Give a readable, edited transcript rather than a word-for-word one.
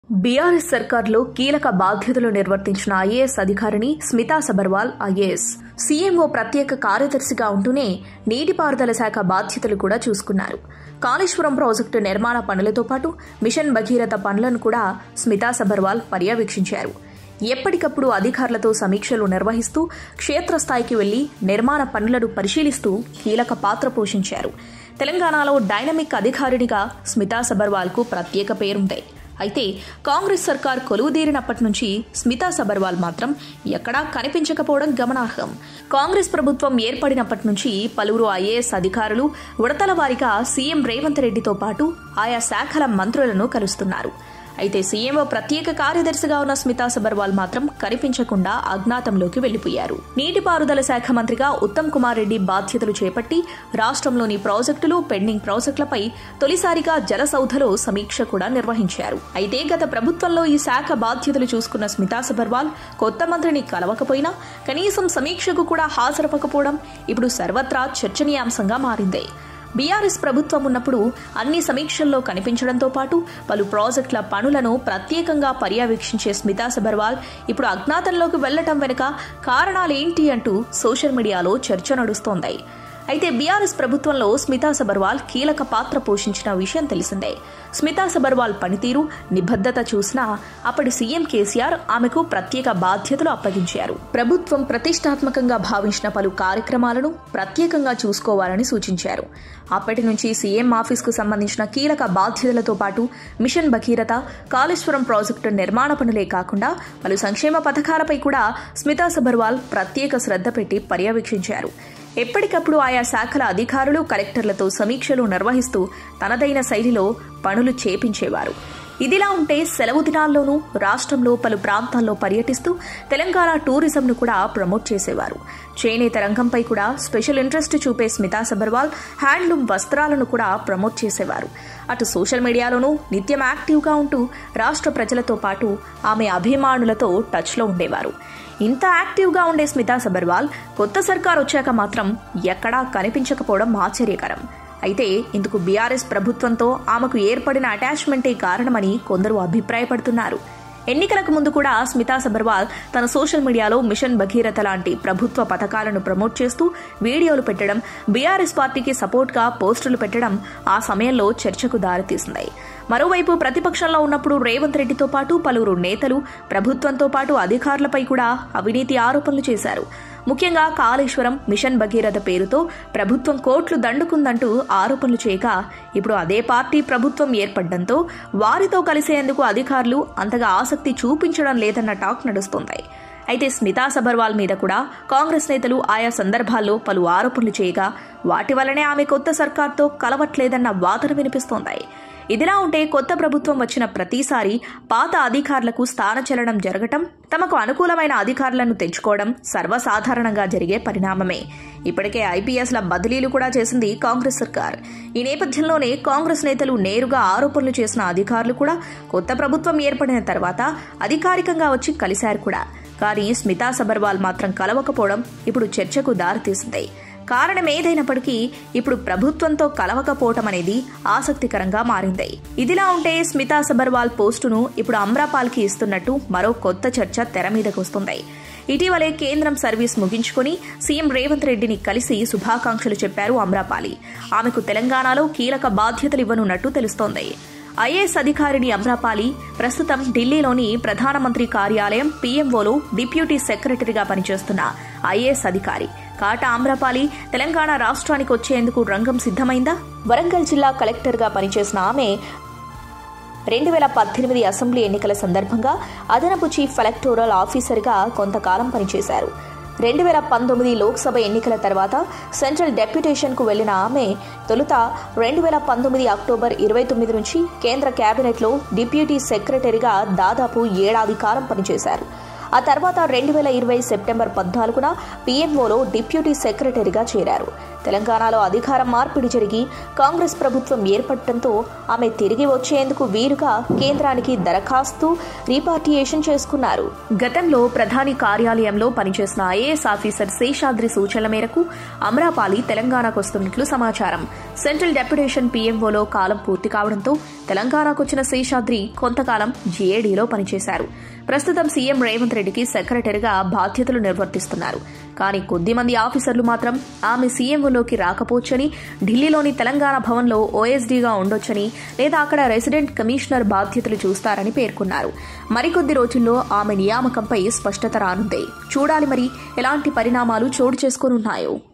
BRS సర్కార్లో కీలక బాధ్యతలు నిర్వర్తించిన ఐఏఎస్ అధికారిని స్మితా సబర్వాల్ ఐఏఎస్ సీఎంఓ ప్రత్యేక కార్యదర్శిగా ఉంటూనే నీటిపారుదల శాఖ బాధ్యతలు కూడా చూసుకున్నారు. కాళేశ్వరం ప్రాజెక్టు నిర్మాణ పనులతో పాటు మిషన్ భగీరథ పనులను కూడా స్మితా సబర్వాల్ పర్యవేక్షించారు. ఎప్పటికప్పుడు అధికారులతో సమీక్షలు నిర్వహిస్తూ క్షేత్రస్థాయికి వెళ్లి నిర్మాణ పనులను పరిశీలిస్తూ కీలక పాత్ర పోషించారు. తెలంగాణలో డైనమిక్ అధికారినిగా స్మితా సబర్వాల్కు ప్రత్యేక పేరుంది. అయితే కాంగ్రెస్ సర్కార్ కొలువుదీరినప్పటి నుంచి స్మితా సబర్వాల్ మాత్రం ఎక్కడా కనిపించకపోవడం గమనార్హం. కాంగ్రెస్ ప్రభుత్వం ఏర్పడినప్పటి నుంచి పలువురు ఐఏఎస్ అధికారులు ఉడతల వారీగా సీఎం రేవంత్ రెడ్డితో పాటు ఆయా శాఖల మంత్రులను కలుస్తున్నారు. అయితే సీఎంఓ ప్రత్యేక కార్యదర్శిగా ఉన్న స్మితా సబర్వాల్ మాత్రం కనిపించకుండా అజ్ఞాతంలోకి వెళ్లిపోయారు. నీటిపారుదల శాఖ మంత్రిగా ఉత్తమ్ కుమార్ రెడ్డి బాధ్యతలు చేపట్టి రాష్ట్రంలోని ప్రాజెక్టులు, పెండింగ్ ప్రాజెక్టులపై తొలిసారిగా జలసౌధలో సమీక్ష కూడా నిర్వహించారు. అయితే గత ప్రభుత్వంలో ఈ శాఖ బాధ్యతలు చూసుకున్న స్మితా సబర్వాల్ కొత్త మంత్రిని కలవకపోయినా కనీసం సమీక్షకు కూడా హాజరవ్వకపోవడం ఇప్పుడు సర్వత్రా చర్చనీయాంశంగా మారింది. బీఆర్ఎస్ ప్రభుత్వం ఉన్నప్పుడు అన్ని సమీక్షల్లో కనిపించడంతో పాటు పలు ప్రాజెక్టుల పనులను ప్రత్యేకంగా పర్యవేక్షించే స్మితా సబర్వాల్ ఇప్పుడు అజ్ఞాతంలోకి వెళ్లటం వెనుక కారణాలేంటి అంటూ సోషల్ మీడియాలో చర్చ నడుస్తోంది. అయితే బీఆర్ఎస్ ప్రభుత్వంలో స్మితా సబర్వాల్ కీలక పాత్ర పోషించిన విషయం తెలిసిందే. స్మితా సబర్వాల్ పనితీరు, నిబద్ధత చూసినా అప్పటి సీఎం కేసీఆర్ ఆమెకు ప్రత్యేక బాధ్యతలు అప్పగించారు. ప్రభుత్వం ప్రతిష్టాత్మకంగా భావించిన పలు కార్యక్రమాలను ప్రత్యేకంగా చూసుకోవాలని సూచించారు. అప్పటి నుంచి సీఎం ఆఫీస్కు సంబంధించిన కీలక బాధ్యతలతో పాటు మిషన్ భగీరథ, కాళేశ్వరం ప్రాజెక్టు నిర్మాణ పనులే కాకుండా పలు సంక్షేమ పథకాలపై కూడా స్మితా సబర్వాల్ ప్రత్యేక శ్రద్ధ పెట్టి పర్యవేక్షించారు. ఎప్పటికప్పుడు ఆయా శాఖల అధికారులు, కలెక్టర్లతో సమీక్షలు నిర్వహిస్తూ తనదైన శైలిలో పనులు చేపించేవారు. ఇదిలా ఉంటే సెలవు దినాల్లోనూ రాష్ట్రంలో పలు ప్రాంతాల్లో పర్యటిస్తూ తెలంగాణ టూరిజంను కూడా ప్రమోట్ చేసేవారు. చేనేత రంగంపై కూడా స్పెషల్ ఇంట్రెస్ట్ చూపే స్మితా సబర్వాల్ హ్యాండ్లూమ్ వస్త్రాలను కూడా ప్రమోట్ చేసేవారు. అటు సోషల్ మీడియాలోనూ నిత్యం యాక్టివ్గా ఉంటూ రాష్ట్ర ప్రజలతో పాటు ఆమె అభిమానులతో టచ్లో ఉండేవారు. ఇంత యాక్టివ్గా ఉండే స్మితా సబర్వాల్ కొత్త సర్కార్ వచ్చాక మాత్రం ఎక్కడా కనిపించకపోవడం ఆశ్చర్యకరం. అయితే ఇందుకు బీఆర్ఎస్ ప్రభుత్వంతో ఆమెకు ఏర్పడిన అటాచ్మెంటే కారణమని కొందరు అభిప్రాయపడుతున్నారు. ఎన్నికలకు ముందు కూడా స్మితా సబర్వాల్ తన సోషల్ మీడియాలో మిషన్ భగీరథ లాంటి ప్రభుత్వ పథకాలను ప్రమోట్ చేస్తూ వీడియోలు పెట్టడం, బీఆర్ఎస్ పార్టీకి సపోర్ట్గా పోస్టులు పెట్టడం ఆ సమయంలో చర్చకు దారితీసింది. మరోవైపు ప్రతిపక్షంలో ఉన్నప్పుడు రేవంత్ రెడ్డితో పాటు పలువురు నేతలు ప్రభుత్వంతో పాటు అధికారులపై కూడా అవినీతి ఆరోపణలు చేశారు. ముఖ్యంగా కాళేశ్వరం, మిషన్ భగీరథ పేరుతో ప్రభుత్వం కోట్లు దండుకుందంటూ ఆరోపణలు చేయగా ఇప్పుడు అదే పార్టీ ప్రభుత్వం ఏర్పడడంతో వారితో కలిసేందుకు అధికారులు అంతగా ఆసక్తి చూపించడం లేదన్న టాక్ నడుస్తోంది. అయితే స్మితా సబర్వాల్ మీద కూడా కాంగ్రెస్ నేతలు ఆయా సందర్భాల్లో పలు ఆరోపణలు చేయగా వాటి వల్లనే ఆమె కొత్త సర్కార్తో కలవట్లేదన్న వాదన వినిపిస్తోంది. ఇదిలా ఉంటే కొత్త ప్రభుత్వం వచ్చిన ప్రతిసారి పాత అధికారులకు స్థానచలనం జరగటం, తమకు అనుకూలమైన అధికారులను తెచ్చుకోవడం సర్వసాధారణంగా జరిగే పరిణామమే. ఇప్పటికే ఐపీఎస్ల బదిలీలు కూడా చేసింది కాంగ్రెస్ సర్కార్. ఈ నేపథ్యంలోనే కాంగ్రెస్ నేతలు నేరుగా ఆరోపణలు చేసిన అధికారులు కూడా కొత్త ప్రభుత్వం ఏర్పడిన తర్వాత అధికారికంగా వచ్చి కలిశారు కూడా. కానీ స్మితా సబర్వాల్ మాత్రం కలవకపోవడం ఇప్పుడు చర్చకు దారితీసింది. కారణం ఏదైనప్పటికీ ఇప్పుడు ప్రభుత్వంతో కలవకపోవటం అనేది ఆసక్తికరంగా మారింది. ఇదిలా ఉంటే స్మితా సబర్వాల్ పోస్టును ఇప్పుడు అమ్రపాల్కి ఇస్తున్నట్టు మరో కొత్త చర్చ తెర మీదకు వస్తుంది. ఇటీవలే కేంద్రం సర్వీస్ ముగించుకుని సీఎం రేవంత్ రెడ్డిని కలిసి శుభాకాంక్షలు చెప్పారు అమ్రపాలి. ఆమెకు తెలంగాణలో కీలక బాధ్యతలు ఇవ్వనున్నట్టు తెలుస్తోంది. ఐఏఎస్ అధికారిని అమ్రపాలి ప్రస్తుతం ఢిల్లీలోని ప్రధానమంత్రి కార్యాలయం పీఎంఓలో డిప్యూటీ సెక్రటరీగా పనిచేస్తున్న ఐఏఎస్ అధికారి. కాటా అమ్రపాలి తెలంగాణ రాష్ట్రానికి వచ్చేందుకు రంగం సిద్ధమైందా? వరంగల్ జిల్లా కలెక్టర్గా పనిచేసిన ఆమె 2018 అసెంబ్లీ ఎన్నికల సందర్భంగా అదనపు చీఫ్ ఎలక్టోరల్ ఆఫీసర్గా కొంతకాలం పనిచేశారు. 2019 లోక్సభ ఎన్నికల తర్వాత సెంట్రల్ డెప్యుటేషన్కు వెళ్లిన ఆమె తొలుత 2019 అక్టోబర్ 29 నుంచి కేంద్ర కేబినెట్లో డిప్యూటీ సెక్రటరీగా దాదాపు ఏడాది కాలం పనిచేశారు. ఆ తర్వాత 2020 సెప్టెంబర్ 14న పీఎంఓలో డిప్యూటీ సెక్రటరీగా చేరారు. తెలంగాణలో అధికారం మార్పిడి జరిగి కాంగ్రెస్ ప్రభుత్వం ఏర్పడటంతో ఆమె తిరిగి వచ్చేందుకు వీలుగా కేంద్రానికి దరఖాస్తు రీపార్టియేషన్ చేసుకున్నారు. గతంలో ప్రధాని కార్యాలయంలో పనిచేసిన ఐఏఎస్ ఆఫీసర్ శేషాద్రి సూచనల మేరకు అమ్రపాలి తెలంగాణకు వస్తున్నట్లు సమాచారం. సెంట్రల్ డెప్యుటేషన్ పీఎంఓలో కాలం పూర్తి కావడంతో తెలంగాణకు వచ్చిన శేషాద్రి కొంతకాలం జీఏడీలో పనిచేశారు. ప్రస్తుతం సీఎం రేవంత్ రెడ్డికి సెక్రటరీగా బాధ్యతలు నిర్వర్తిస్తున్నారు. కానీ కొద్దిమంది ఆఫీసర్లు మాత్రం ఆమె సీఎంఓలోకి రాకపోవచ్చని, ఢిల్లీలోని తెలంగాణ భవన్లో ఓఎస్డీగా ఉండొచ్చని లేదా అక్కడ రెసిడెంట్ కమిషనర్ బాధ్యతలు చూస్తారని పేర్కొన్నారు. మరికొద్ది రోజుల్లో ఆమె నియామకంపై స్పష్టత రానుంది. చూడాలి మరి ఎలాంటి పరిణామాలు చోటు చేసుకోనున్నాయో.